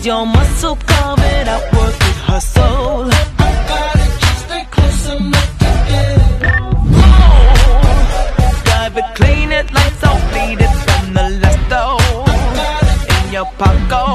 your muscle carving out work with hustle. I gotta just stay close and make it get. Drive it, clean it, lights off, bleed it from the last door. In your pocket.